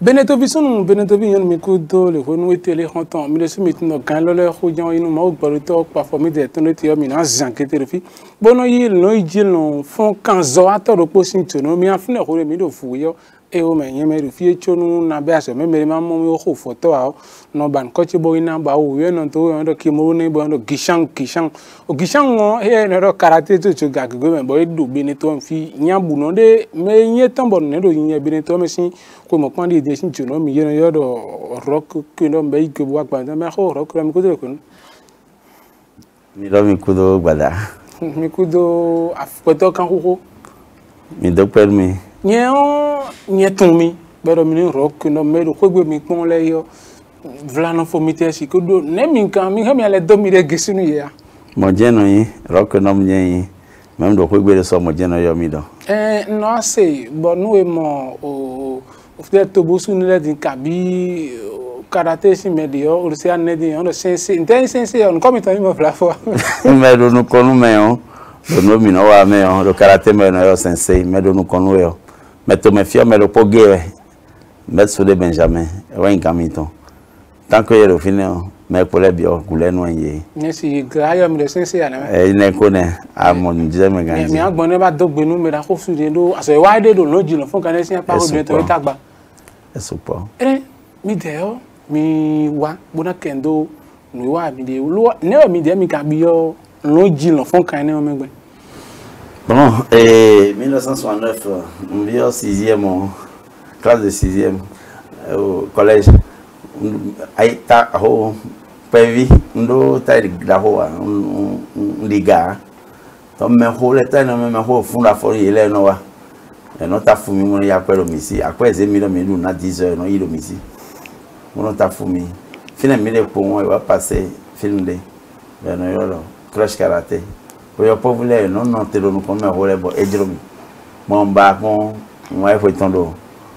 Benetovision Benetovision mikudo le honu télé honton mi lesu mitno kan lole khojan inu ma ogbaruto performer de toneti yo mi na zankete refi bono yi no ijil no fon kan zo atoro posin tono mi afune hore mi do fuyo e o me yen me refi chonu na be aso me mere ma mo mi ho photo a no ban ko ti bo ina ba o we no to yo do ki mo ne bo no gishan o gishan no e no do karate to ga go me bo do Beneto fi nya bu no de me yen tan bo ne do yen Beneto me sin ko mo pandi de sin tono mi yen yo do rock ki no be ko wa gba me ho rock mi ko do ko mi do mi kudo gbada mi kudo afpoto kan ho mi do per mi nye tumi bero mi rock no me do ko gbe mi pon le yo vla no fo mi te si ko do ne mi kan mi ha mi ale do mi de gesunu ya mo jeno yi rock no mi yi même do ko gbe so mo jeno yo mi do no say but no e mo o fde to bo sunu le din kabi karate si medio o se an ne on sense intense on comme tan mo vla fo me do no konu me on do no mi no wa me on do karate me no yo sensei me do no konu yo me to me fio me lo pogue me so de Benjamin wa in kamito tant que yero fini me ko le bio kule no ye ni si grayo mi le sensei ana ne ko ne a mo nje me ganji mi agbon ne ba dogbe nu me da ko su de do aso wa de do no jilo fun kan se pa ko de to tagba super mi de o mi wa bona kendo mi wa mi de lo ne mi de mi ka bi yo no jilo fun kan ne o me gbe. Bon, 1969, on vit en 6e, classe de 6e, au collège. Aïta, ho, prévu, on doit la hoa, on liga. Donc, mais ho, le temps, mais ho, fond la folie, il est noir. Et non, t'as fumé, mon y a pas l'homici. Après, j'ai mis le milieu, on a 10 heures, non, il l'homici. On t'a fumé. Finalement, pour moi, il va passer, film de. Ben, non, crash karaté. Oyo povule non te no comme role bo ejromi mon ba kon moi foi tondo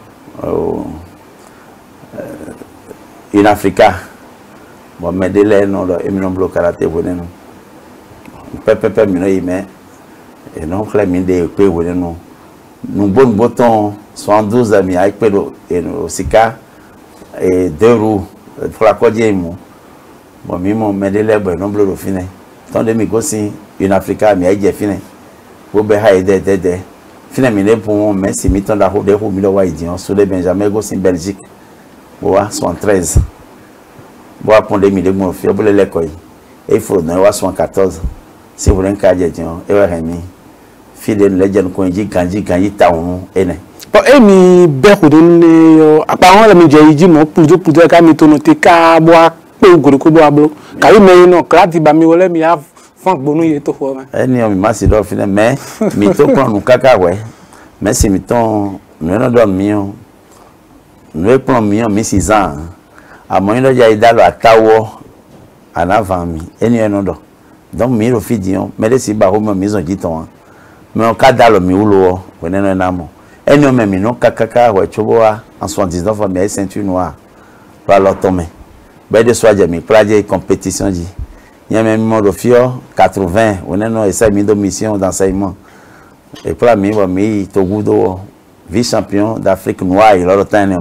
in Africa bon medele no do emi no blo karate boneno pepe mi no yime et non clé mi de pe boneno nous bon bouton 72 amis avec pedo et no sika et 2 roues pour la codiemo bon mi mon medele bo no blo do fine ton de mi gosi in Africa mi aje fine wo be ha de fine mi le pour merci mi ton da ho de ho mi lo wa idion so de Benjamin go sin Belgique bo wa 73 bo a pon de mi le mo fi obole le ko yi e fro na wa 74 si vous len ka je dion e wa mi fi de le jen ko ji ganji ta won ene po e mi be ko de ne yo apa won le mi je yi mo pujo ka mi to no te ka bo a pe ogoro ko bo ablo ka yi me no krati ba mi wole mi have fon gbonu ye to fo ma eni o mi ma si do fine mais mi to plan nu kaka we mais si mi ton no do mi o no plan mi o mi 6 ans a mo ndo ja idalo atawo anava mi eni eno do donc mi ro fi dion mais de si ba ho mi zo jiton mais o ka dalo mi ulo o neno na mo eni o me mi no kaka we chobo a en 79 mais ceinture noire pa lo tome ba de so aja mi praje compétition ji il y a même mode fio 80 on est non essaie de mission d'enseignement et pour la mi Togo vice champion d'Afrique noire il a temps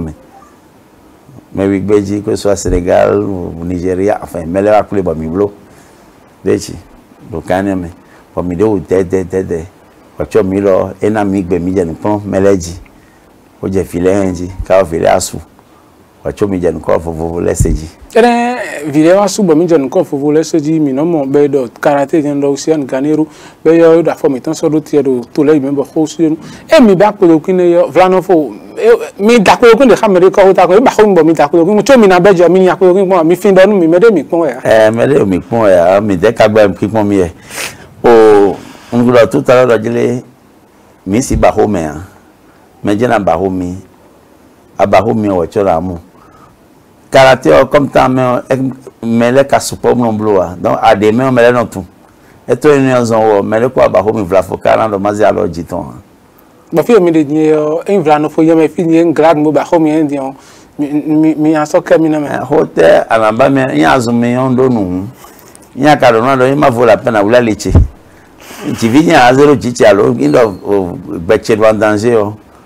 mais oui beji que soit Sénégal ou Nigeria enfin mais là pour les mi blo beji donc anime pour mi do de kwa mi lo ena mi gbe mi je npon meleji o je filenji ka file asu kwa mi je nko fofo leseji ere video asu bo mi je nko fofo leseji mi no mo be do karate jen do sian ganeru be yo da fo mi tan so do tie do to le mi bo ko sienu e mi ba ko kine yo vlano fo mi da ko kun de kamere ko ta ko ba ko mi da ko kun cho mi na bejo mi ya ko kun mi fin do nu mi mede mi pon ya mede mi pon ya mi de ka gba mi pon mi e o ngulo tout à l'heure jele mi si ba ho me a me je na ba ho mi aba ho mi o chora mu karate comme ta me le ka support non bloa donc a de me le non tout et to ni ozon wo me le ko aba ho mi vla fo kala ndo mazi alo jiton ba fi mi de ni en vla no fo ye me fi ni grade mo ba ho mi en dion mi aso ke mi na me hotel alamba me yan azumi on do nu yan ka do na do ma vaut la peine à vouloir leche ti vi yan azero chichi alo indo beche do danger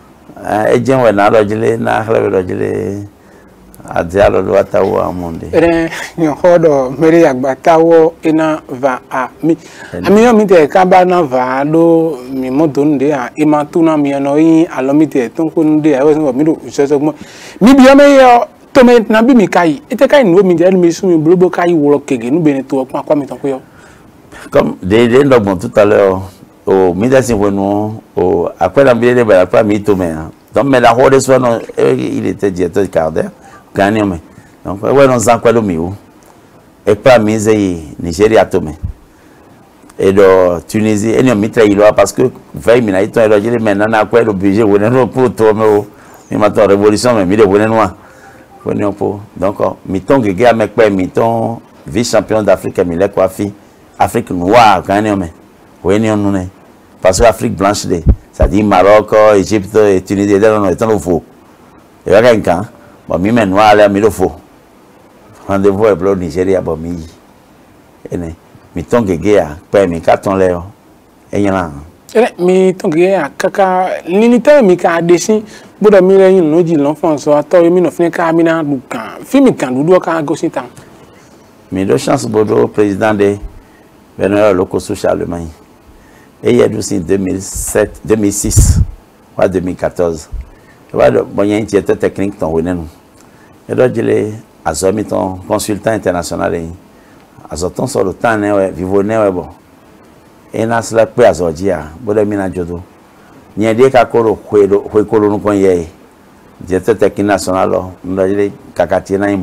ejen we na lojile na hlebe lojile adialo do atawo amunde nyo hodo mere yagbatawo ina va mi yo mi te ka ba na va do mi modo nde a ima tuna mi no yin alomite ton ko nde a wo mi do so mo mi bi me yo to me na bi mi kai ite kai no mi de mi su mi blobo kai wo kege nu be ni to kwa mi ton ko yo comme de ndogbo tout à l'heure au midasi wonu au après la vidéo de la mi to me donc mais la horde soit non il était directeur de Carder gagné mais donc ouais non sans quoi le mieux et pas mise Nigeria to me et de Tunisie et non mitra il parce que 20 minutes to et le maintenant na quoi le budget wonu pour to me mi matin révolution mais mi de wonu noir wonu pour donc mi ton gege avec pas mi ton vice champion d'Afrique mi le coiffi Afrique noire gagné mais wonu non parce que Afrique blanche ça dit Maroc, Égypte et Tunisie non étant faux et rien quand bon mi men noir là mi le faux rendez-vous avec le Nigeria bon mi ton gege a pa mi carton là et yana mi ton gege a kaka limité mi ka desin bodo mi le yin no ji l'enfant so ato mi no fin ka mi na du kan fi mi kan du ka go sin tan mi do chance bodo président de Benoît Loko social Allemagne. Et il y a aussi 2007, 2006, ou 2014. Il y a un directeur technique qui est venu. Et là, il y a un consultant international. Il y a sur le temps, il y a un bon. Et il y a un peu à Zordia, il y a un jodo. Il y a des cas qui ont été directeur technique national, il y a des cas qui ont été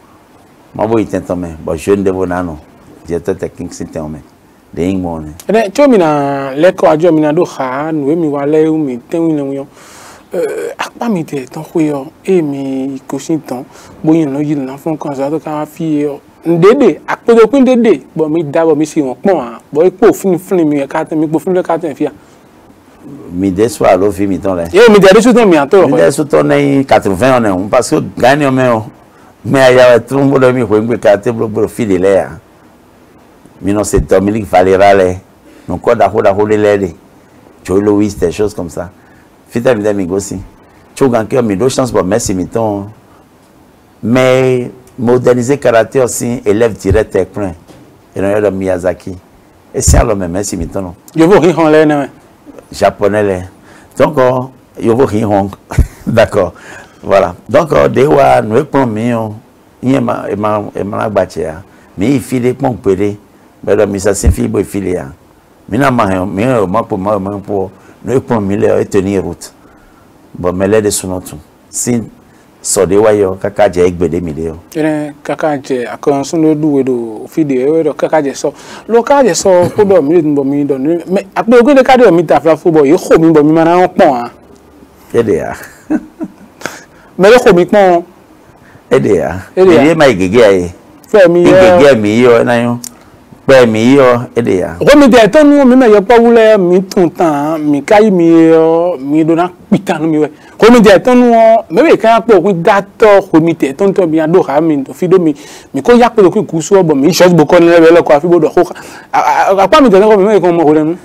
jeune de Bonano, directeur technique c'était un de ingmone chomina leko ajo mina do kha no mi wale mi tenwi no yo akpa mi te ton khoyo e mi kosinton boyin no yil na fon kan za to ka fi ndede apedo pin dede bo mi da bo mi si won pon a bo ipo fini mi ka ten mi po fini ka ten fia mi deçoit lo fi mi ton le e mi de ton mi ato mi de ton nei 80 on parce que gagne o me aya trumbo do mi ko ngbe ka te blo fi de le a mais non c'est Dominique Valera donc quoi d'accord les Joe Louis des choses comme ça fita mi d'amigo aussi tu gagnes que mi do chance pour merci mi ton mais moderniser karaté aussi élève direct et plein et non de Miyazaki et c'est alors même merci mi ton non je veux rire en l'air japonais là donc je veux rire d'accord voilà donc des wa nous prend mieux il ma bachia mais il file pon pere mais mi ça c'est fibre filia mina ma pour no pour mille et tenir route bon mais les de sonotu si so de wayo kaka je egbede mi de o kaka je akon so no duwe do fide do kaka je so lo ka je so ko do mi bo mi do mais ape ogun de ka de mi ta fla football ye kho mi bo mi ma na pon a ede ya mais le kho mi pon ede ya ye ma igege aye fe mi igege mi yo na yo pe mi yo ede ya ko mi de ton mi me yo pa wule mi tun tan mi kai mi do na pitanu mi we ko mi de ton me be kan po ku dato ko mi te ton to bi ado ha mi to fido mi ko ya pe ku ku so bo mi short bo ko ni le ko afi bo do ko apa mi de ko me ko mo ko lenu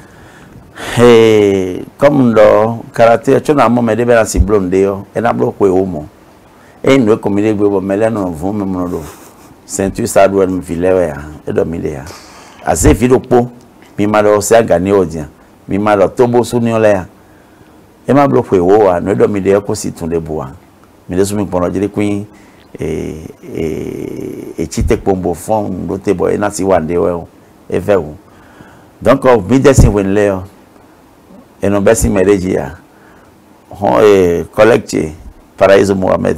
comme lo karaté tu na mo me de bela si blonde yo e na blo ko e o mo e no ko mi de gbe bo me le no vu me mo do ceinture ça doit me filer ya e do mi le ya assez fido po mi ma do se gagner audience mi ma do tobo suni ole ya e ma blo ko e o wa no do mi de ko si tun de boa mi de so mi pono jere queen e chite pombo fon do te boy na si wande we e ve o donc bi desin wen le e no besi mereji ya ho collecte Paraíso Mohamed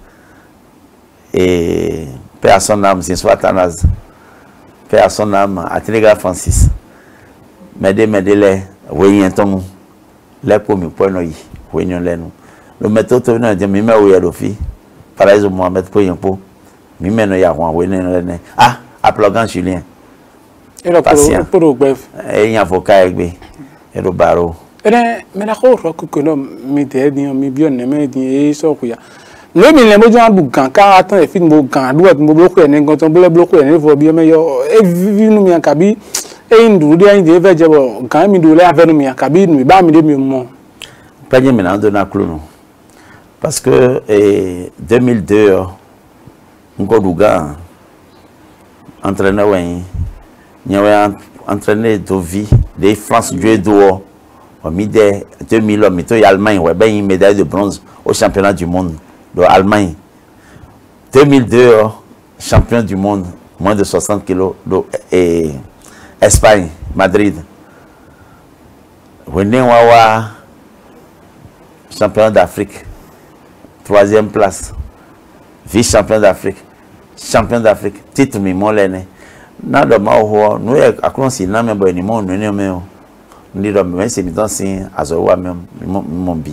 et paix à son âme sin soit Tanaz paix à son âme à Télégraphe Francis medele weyin ton le ko mi pono yi weyin lenu lo meto to na je mi me o ya do fi Paraíso Mohamed po yin po mi me no ya wan weyin lenu aplogan Julien et le pour bref e yan avocat egbe e do baro me na ko ro ko no mi de ni mi bi on me di e so ku ya le mi le mojo adu gan ka atan e film mo gan adu mo bloku e ni gan ton bloku e ni fo bi me yo e vinu mi akabi e ndu de ayin de veje bo gan mi do le avenu mi akabi nu ba mi de mi mo paje mi na do na klo no Parce que 2002, Ngodouga, entraîneur, il a entraîné de vie, des France Dieu d'or, en 2000, il y a Allemagne, il y a une médaille de bronze au championnat du monde de Allemagne. 2002, champion du monde, moins de 60 kilos, et Espagne, Madrid. Wawa, champion d'Afrique, 3e place, vice-champion d'Afrique, champion d'Afrique, titre mimon l'année. Nada maho, nous avons si n'a même pas ni mon numéro, ni le même c'est mi si azowa même mon bi.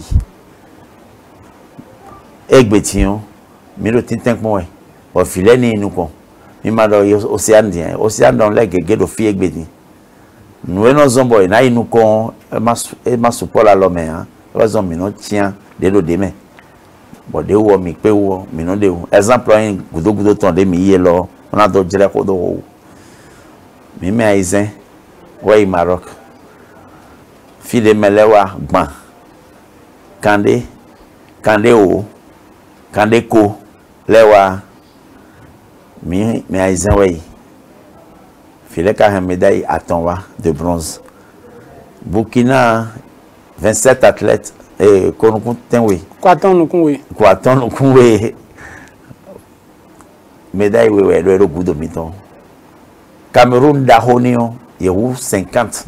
Egbetion, mi le tintin moi, au filet ni nous con, mi m'a donné océan dans les guégués de filles egbedi. Nous avons zombo et naï nous con, et ma support à l'homme, hein, raison mino tient de l'eau demain. Bon, de où mi pe où, mino de où. Exemple, un goudo ton de mi yelo, on a d'autres dire qu'on doit. Mi me aïzen, ouais Maroc. Fille de Melewa, ban. Kandé o, Kandé ko, lewa. Mi aïzen ouais. Fille de médaille à Tonwa de bronze. Burkina, 27 athlètes. Et Konokun Tenwe. Kwaton Nukunwe. Médaille, oui, le goût de miton. Cameroun Dahonion, il y a 50.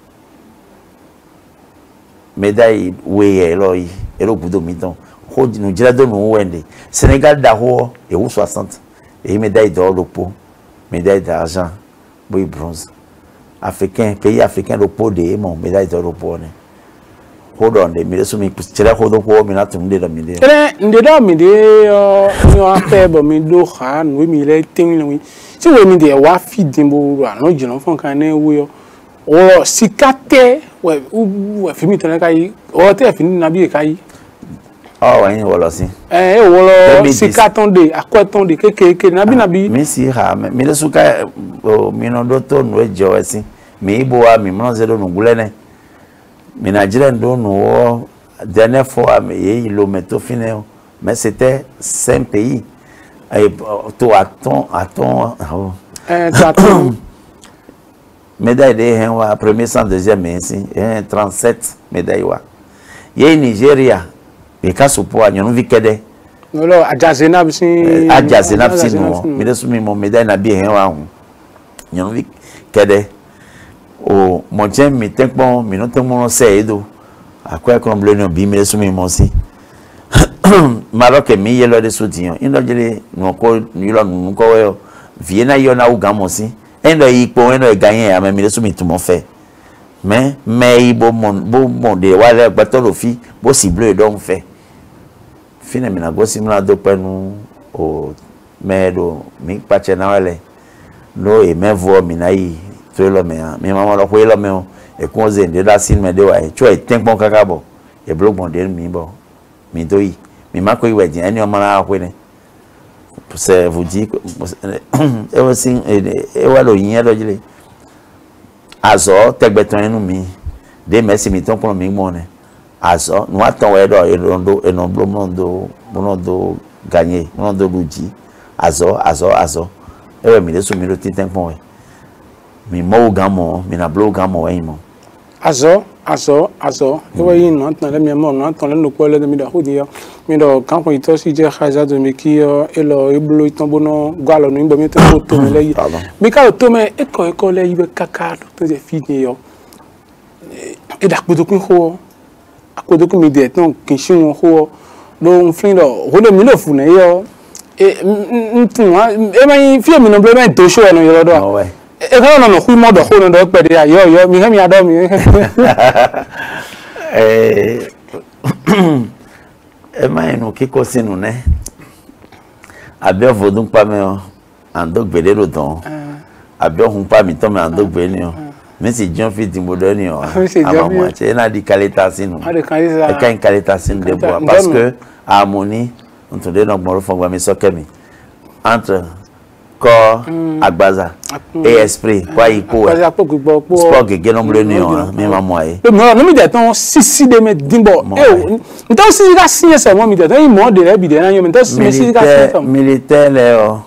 Médaille, oui, et le goût de miton. Nous disons que Sénégal Daho, il y a 60. Et médaille d'or, le pot. Médaille d'argent, oui, bronze. Africain, pays africain, le pot de mon médaille d'or, le pot. Hold on, the middle sumi chela hold ko mi na tum de mi de. Ndeda mi de yo apebo mi do ha no mi le tin ni. Si we mi de wa feeding bo no jino fon kan na ewu yo. O sikate we fi mi tan kai o te fi ni na bi kai. Oh wa yin wo lo si. Wo lo sikaton de akweton de kekeke na bi. Mi si ha mi le suka mi no do to no ejo esi. Mi ibo wa mi mo zero no gulene. Mais Nigeria nous dernière fois il le métaux fini mais c'était 5 pays et tout attends médaille de premier 100 deuxième ici 37 médailles wa y Nigeria et quand ce point nous vikede non ajazena bisi non mais de sumi mon médaille na bien wa nous vikede o mon j'aime mi tempo mi non tempo sei do a quoi comme le no bi me sumi mo si Maroc mi yelo de soutien indo jele no ko ni lo nu ko we viena yo na uga mo si endo ipo endo gagner a me sumi tout mon fait mais bo mon de wale gbato lo fi bo si bleu donc fait fina mi na go simla do penu o medo mi pache na wale no e me vo mi na yi mais maman l'a fait l'homme et qu'on zèle de la cime de ouais tu as été bon cacabo et bloc mon dernier mi bon mi doi mi ma quoi ouais dit un homme là quoi ne c'est vous dit et aussi et voilà il y a le azor tek beton nous mi des merci mi ton pour mi mon azor nous attend ouais do et non do gagner non do lundi azor et ouais mi de soumis le titan pour mi mo gamo mi na blo gamo imo azo e wa yin non tan le mi mo non tan le no ko le mi da hodi yo mi do kan ko ito si je khaza do mi ki e lo e blo itan bono galo no ngbo mi to to mi le yi mi ka to me e ko le yi be kaka to je fini yo e da kudo kun ho akodo kun mi de ton kin shi won ho do un fin do ho le mi lo fu ne yo e ntun e ma fi mi no blo me to show no yo do et quand on a eu mode de on doit perdre yo mi mi adore mi mais nous qui cause nous né abia vodun pa me andok bele lo don abia hun pa mi to me andok be ni o mais si John fit di moderne o ama mo che na di kalita sinu e kan kalita sinu de bois parce que harmonie on te donne mo fo gba mi so kemi entre ko agbaza e esprit kwa ipo sport gege no bleu ni on mi ma mo e no mi de ton sisi de me dimbo e então si ga sinye se mo mi de ton i mo de le bi de na yo mi então si si ga sinye militaire le o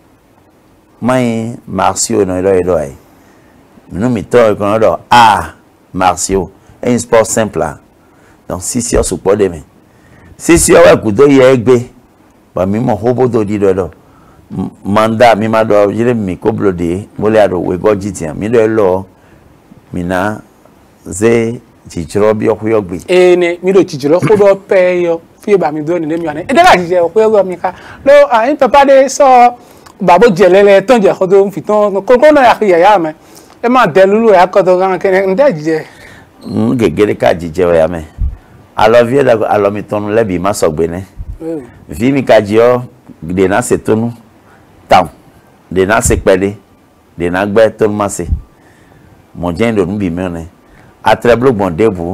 mai martiaux no do ai no mi to ko no do martiaux et un sport simple là donc si on support de me si on va kudo ye egbe ba mi mo hobo do di do manda mi ma do jire mi ko blode mo le ado we go jitian mi do lo mi na ze chichiro bi okuyo gbe ne mi do chichiro ko do pe yo fi ba mi do ni mi ane e de la jije okuyo mi ka lo in papa de so babo jelele ton je ko do fi ton ko na ya me e ma de lulu ya ko do gan ke nde jije gege ka jije ya me alo vie da alo mi ton le bi ma so gbe ne vi mi ka jio de na se tonu tam de na se pele de na gbe ton ma se mo jen do nbi mi ne atreblo gbon debu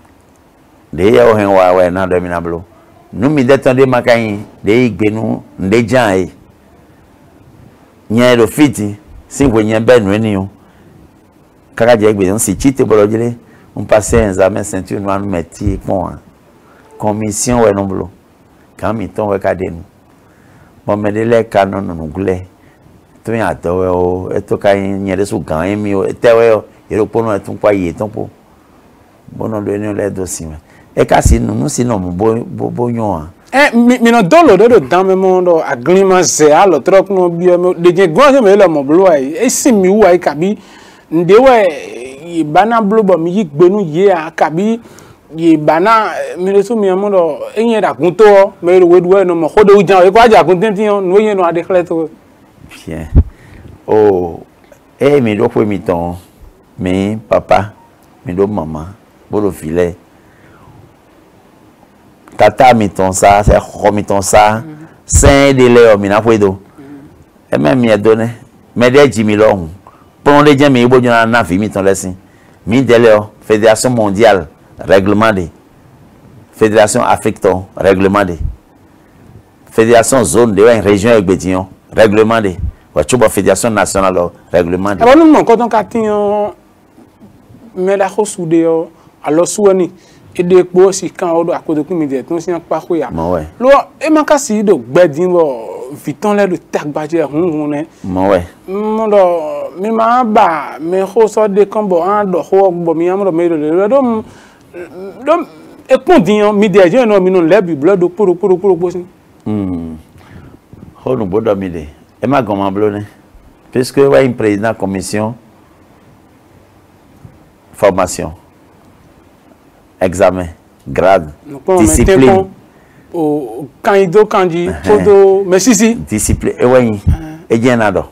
de ye o hen wa na do mi na blo nu mi de ton de makayin de igbenu nde jan e nya do fiti sin wo nya be nu eni o kaka je gbe si chite bolo jile on passait un examen ceinture noire métier pon commission we no blo kan mi ton we ka de nu bon me de le canon no gule to ya to we o eto ka yin de su gan mi o te we o ero pono etun pa ye ton po bono le ni le do si me e ka si nu si no mo bo yan mi no dolo do dan me mo do agreement ze alo trop no bi de je gwan me le mo blo ai e si mi wa ka bi nde we bana blo bo mi yi gbenu ye akabi ye bana mi le su mi mo do eyin da kun to me le wedu no mo khodo ujan e ko aja kun tin tin no yen no ade khle to bien oh mi do po mi ton mi papa mi do mama bolo filet tata mi ton ça c'est ho mi ton ça saint de le mi na pwedo e me mi edone me de jimi lohun pon de je mi bo jona na fi mi ton lesin mi dele o fédération mondiale règlement de fédération africaine règlement de fédération zone de région egbedion règlement de wa chuba fédération nationale règlement de abonu mo ko ton ka tin me la ko sude o alo suwani ede po si kan odo akodo ku mi de ton si an pa ko ya lo e ma ka si do gbedin bo viton le do tagbaje hun ne mo we mo do mi ma ba me ko so de kan bo an do ho bo mi am do me do e pon din mi de je no mi no le bi blood poro po si ho no bodo mi de e ma gon ma blo ne puisque wa un président commission formation examen grade discipline o kandido kanji kodo mesisi discipline e wayin e jenado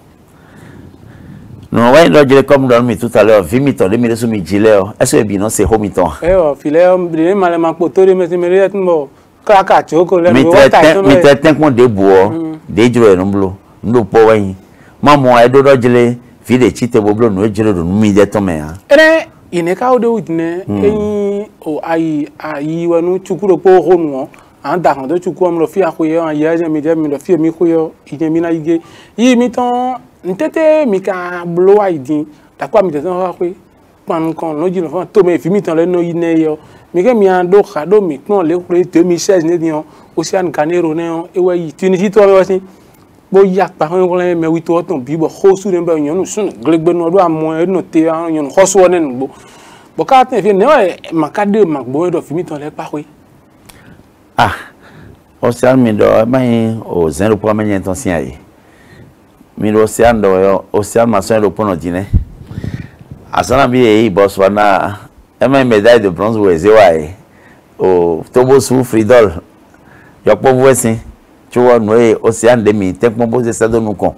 no wayin do jere comme don mi tout à l'heure vi mi ton de mi resu mi jile o eso e bi no se ho mi ton o file o de male ma po to de me re tmo kaka choko le mi te ten kon de buo de juro e no blo ndo po wayin ma mo e do jele vi de chite bo blo no jere do mi de ton me ha ine ka odo udne eyin o ayi wanu chukuro po honu an da kan do chuku am lo fi akoye an ya je mi de mi lo fi mi koyo ije mi na ige yi mi ton ntete mi ka blo aidin da kwa mi de ton wa pe pan kan no jino fun to me fi mi ton le no ine yo mi ke mi an do ka do mi pon le kure 2016 ne dion Ocean Canero ne ewe yi Tunisie to be wasin bo yak pa hon le me wi to ton bi bo khosu ne ba nyonu sun glegbe no do amon e no te an nyonu khosu ne ngbo bo ka ten fi ne makade magbo do fi mi ton le pa we Ocean mi do mai o zero pour amener intention aí mi do Ocean do Ocean maçon do pono dine asana bi e Botswana e mai médaille de bronze o ezewa o tobo su fridol yo povo assim tu vois no Ocean de mi tem como você está dando com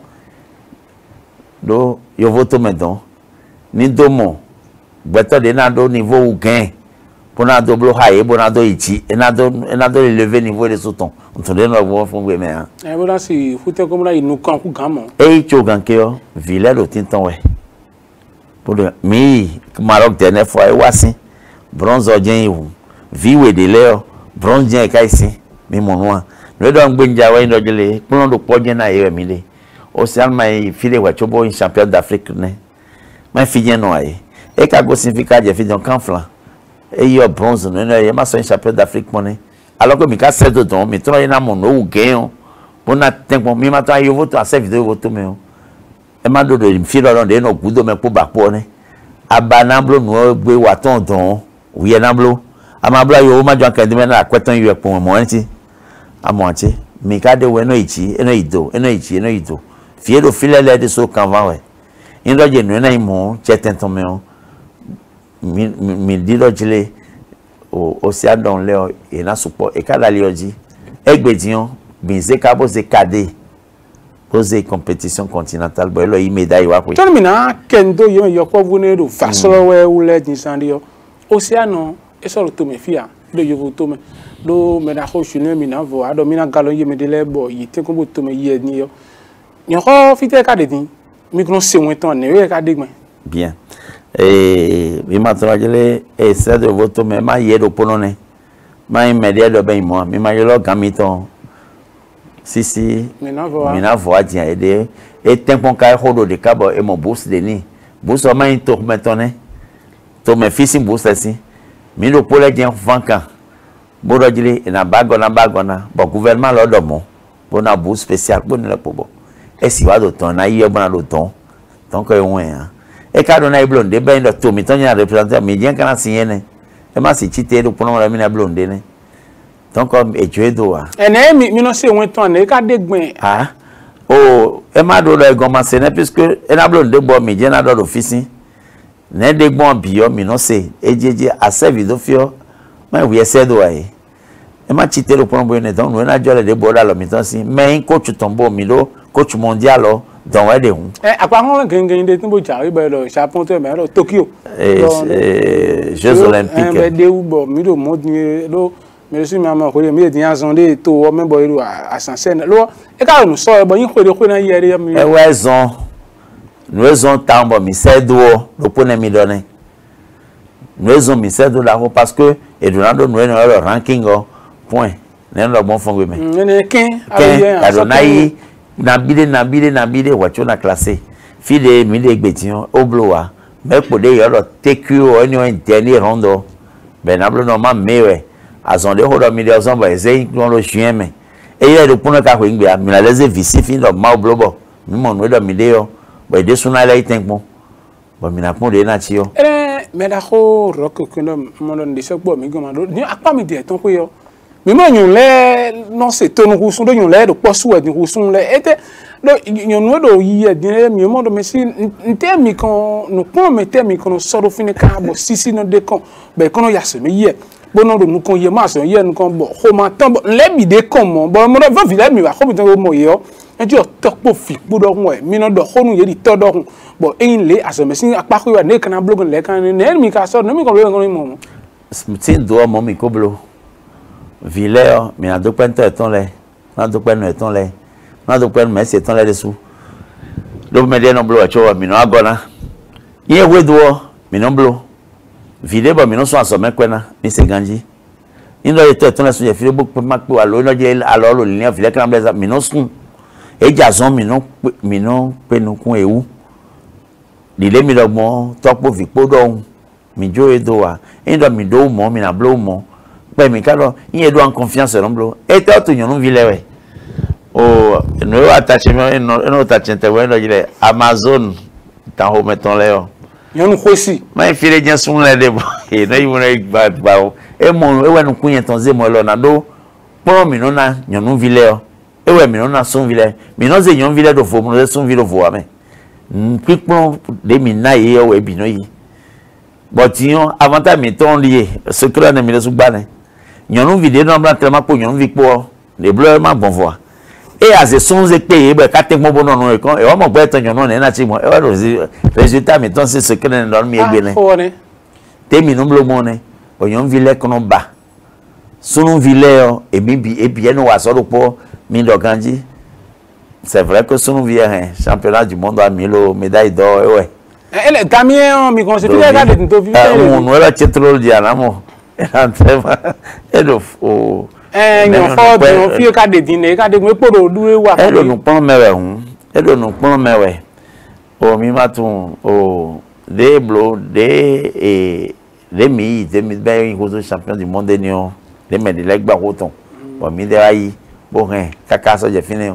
do eu vou tomar então ni domo beto de na do niveau o gain pour na do blo high pour na do ichi na do lever niveau de souton on te donne avoir fond mais e bo la si fute comme là inu kan ku gamo e chogan ke yo village o tinton we pour mi Maroc dernière fois e wasi bronze odien iwu viwe de leo bronze dien kai si mi monwa no do ngbenja we ndo jele pour do poje na e mi de Océan mai file wa chobo champion d'Afrique ne. Mais fille no ai. Et ka go significa je fi don canflan. Et yo bronze no e ma so champion d'Afrique moné. Alors que mi ka se do don mi tro ina mo no u gain. Bona tempo mi ma ta yo voto a serve de voto me. E ma do mi file ron de no gudo me po ba po ne. Abanamblo no gbe wa ton don. Uye namblo. Amabla yo ma jo kan de me na kweton yo po mo nti. Amonti. Mi ka de we no ichi, eno ido, eno ichi, eno ido. Fie do file le de so kan va we. Indo je no na imo, chetin ton me o. Mi di do jile o si adon le o e na support e kala li oji. Egbedion binze ka bo ze kade. Pose compétition continentale bo lo yi médaille wa pe. Ton mi na kendo yo ko vune do fasolo we ule jinsandi yo. Oceano e so to me fia do yo to me. Do me da ko shune mi na vo ado mi na galo ye me de le bo yi te ko bo to me ye ni yo. Nyo ko fite ka de din. Mi ko se won ton ne we ka de gben. Bien. Mi ma trajele e se de voto me ma ye do ponone. Ma immediate do ben mo. Mi ma yo lo gamiton. Si. Mi na vo adien ede. E tempo ka hodo de kabo e mo boost de ni. Boost o ma in to metone. To me fisi boost si. Mi lo pole dien vanka. Bodo jile na bagona bo gouvernement lo do mo. Bona bourse spécial pour le pobo. E si wa do ton na yi bona do ton. Donc e won hein. E ka do na blonde ben do to mi ton ya représenter mi dien kana signé ne. E ma si chite do pono la mi na blonde ne. Donc comme e jwe do wa. E na mi no se won ton ne ka de gben. Ah. Oh, e ma do le goma se ne puisque e na blonde bo mi dien na do office. Ne de gbon biyo mi no se ejeje a serve do fio. Ma we se do ai. E ma chite lo pono bo ne don no na jole de bo da lo mi ton si. Mais coach tombo mi lo coach mondial lo don we de hun. Apa won gengen de timbo ja be lo Japon to me lo Tokyo. Jeux olympiques. E de u bo mi do mo ni lo me si mi ama ko mi de yan de to o me bo iru asansen lo e ka no so e bo yin ko de ko na ye re mi. E we zon. No zon tambo mi se do lo pone mi do ne. No zon mi se do la ho parce que et Ronaldo no le ranking o point. Ne lo bon fon we me. Ne ken Adonai na bide wacho na classé. Fide mi de gbetion obloa. Me pode yo lo TQ o ni o interne rondo. Benablo no ma mewe. Azonde ho do mi de ozon ba eze kon lo juin me. E ye do pono ka ko ngbe mi la leze visi fin do ma oblobo. Mi mo no do mi de yo. Ba de suna la itenpo. Ba mi na pon de na ti yo. Me da ko rock ko no mo do de so gbo mi gan ma do ni apa mi de ton ko yo. Mi mo yun le non se to no kusun do yun le do posu e din kusun le ete do yun no do yi e din mi mo do me si nte mi kan no pon me te mi kan so do fini ka bo sisi no de kan be kan ya se me ye bo no do nu kan ye ma so ye nu kan bo ho ma tan bo le bi de kan mo bo mo do va vile mi wa ko mi tan mo ye o e jo to po fi bo do hun e mi no do ho nu ye di to do hun bo in le aso me si apa ko wa ne kan blog le kan ne mi ka so no mi kan le kan mo tin do mo mi ko blo Vileo, mi na do pento eton le. Na do peno eton le. Na do peno mesi eton le desu. Do me de no blo acho mi no agona. Ye wedo mi no blo. Vile ba mi no so aso me kwena mi se ganji. Indo eton le so je file bo ma pe wa lo no je alo lo ni vile kan bleza mi no sun. E jazon mi no pe no kun ewu. Dile mi do mo topo vi podo mi jo edo wa. Indo mi do mo mi na blo mo. Ben mi kalo yin edo en confiance romblo e te otu yonu vile we o no attachment no attachment we no jile Amazon ta ho meton le o yonu khosi ma file jen sun le de bo e no yiwo na ba e mo e we nu kunyen ton ze mo lo na do pon mi no na yonu vile o e we mi no na sun vile mi no ze yonu vile do fo mo ze sun vile fo ame pipon de mi na ye o e bi no yi but yon avantage mi ton lié secret na mi le su gba ne Nyon vidéo dans blanc tellement pour nyon victoire les bleus ma bon voix et à ce sont payés ben quatre mois bon non et on m'a pas nyon non na ti mo e résultat mais ton c'est ce que dans mi egbe ne te mi no blo mo ne o nyon vile kono ba sunu vile e bien no wa so do po mi do ganji c'est vrai que sunu vile championnat du monde à Milo médaille d'or et ouais ele tamien mi considère regarder to vivre on la titre di anamo nyon fo nyon fi ka de din e ka de me podo duwe wa e lo nu pon mere hun et de nous prendre mais ouais au mimaton au des blo des mi ben gros champion du monde néo les mais de l'egba roton bon mi de ayi bon hein kaka so je fini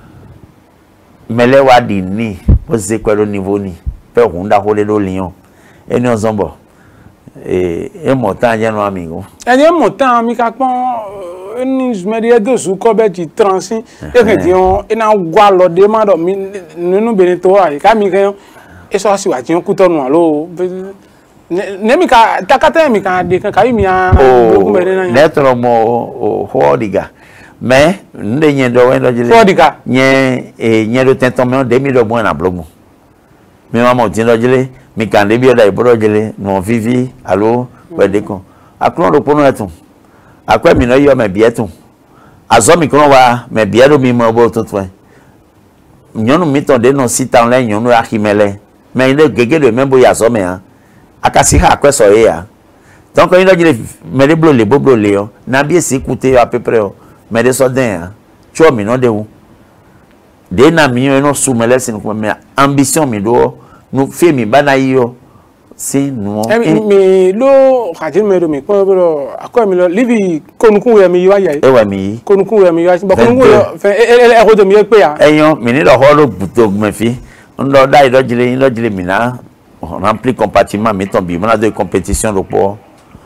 mais les wa di ni bo se quoi le niveau ni pe hunda ho le do lion et nous zombo et montant ya no amigo et montant mi ka pon ni media de su ko be ti transi e ke ti on e na gwa lo de ma do mi ninu benito ai ka mi kan e so si wa ti on ku tonu alo ne mi ka takata mi ka de kan ka mi a o letro mo ho diga mais nde nyen do wen do jile ho diga nyen do tenton me 2000 do bon na blogu mi mama ti do jile mi kan de bi o da ibo do jile no vivi allo we de kon aklon do pono etun akwa mi no yo me bi etun azo mi kon wa me bi do mi mo bo tuntun nyonu mi ton de no sit en ligne nyonu akimele mais ile gege de membo ya zo me han akasi ha akweso ye ya donc il a me le blo le na bi esi écouter à peu près mais de sodin tu mi no de où de na mi no sou me le sin ko me ambition mi do no fe mi bana yo si no mi lo khajin me do mi ko bro akwa mi lo livi konukun we mi wa ya e wa mi konukun we mi wa ba konukun yo fe e ho do mi pe ya eyan mi ni lo ho lo buto me fi ndo da idojile mi na rempli compartiment mi tombi on a deux compétitions le pour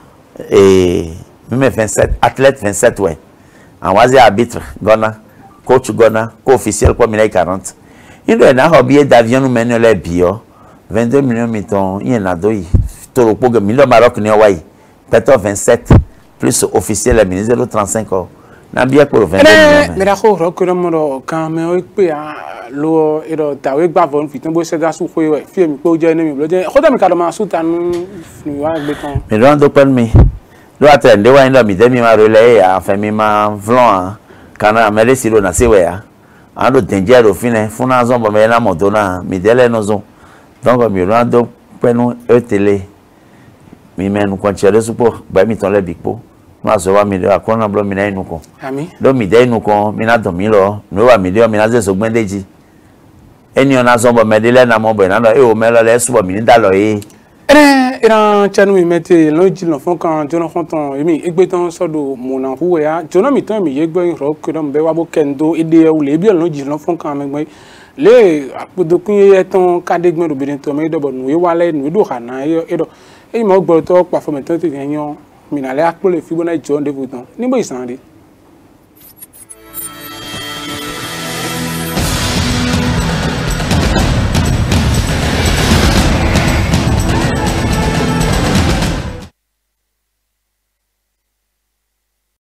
et même 27 athlète 27 ouais en wazi arbitre gona coach gona co-officiel quoi 40 il doit na hobby d'avion nous mène les bio 22 millions miton il na doi to le pour million Maroc ni wai peut-être 27 plus officiel le ministre de 35 ans na bien pour 22 millions mais d'accord que le monde quand mais o pe lo ero tawe gba von fitan bo se ga su ko we fi mi ko je ni mi lo je ko da mi ka do ma su tan ni wa gbe kan mais don do pen mi lo attendre wa ndo mi de mi ma relay ya fa mi ma vlon kana mele si lo na se we ya ando danger do fine funa zo bo me na moto na mi dele no zo donc mi lo do penu e tele mi menu kon chere support ba mi ton le bigpo ma so wa mi de akona blo mi na inu kon ami do mi de inu kon mi na do mi lo no wa mi de mi na ze so gbendeji eni ona zo bo me de le na mo bo na lo e o me lo le su bo mi ni da lo e Iran chanu mi mete lo ji lo fon kan jono konton emi egbe ton sodo mona huwe ya jono mi ton mi yegbe ro ko do mbe wa bo kendo ide e le bi lo ji lo fon kan megbe le apodokun ye ton kadegbe obìnrin to me do bo nu ye wale nu do kana edo e mo gbo to pa fo me ton ti yan mi na le apole fi bona jo nde vutan ni bo isan ri